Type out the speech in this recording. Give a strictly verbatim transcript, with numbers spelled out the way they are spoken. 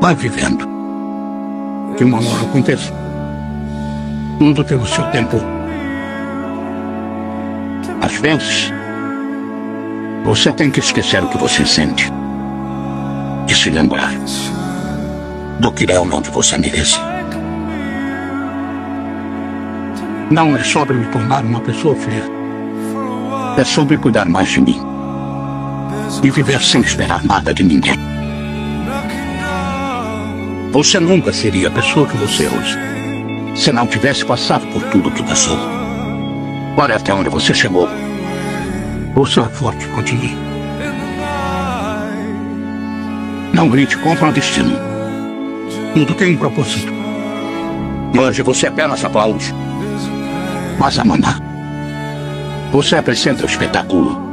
Vai vivendo. Que uma hora aconteça. Tudo tem o seu tempo. Às vezes, você tem que esquecer o que você sente e se lembrar do que realmente você merece. Não é sobre me tornar uma pessoa feliz. É sobre cuidar mais de mim e viver sem esperar nada de ninguém. Você nunca seria a pessoa que você é hoje se não tivesse passado por tudo que passou. Olha até onde você chegou. Você é forte, continue. Não grite contra o destino. Tudo tem um propósito. Hoje você apenas aplaude. Mas amanhã você apresenta o espetáculo.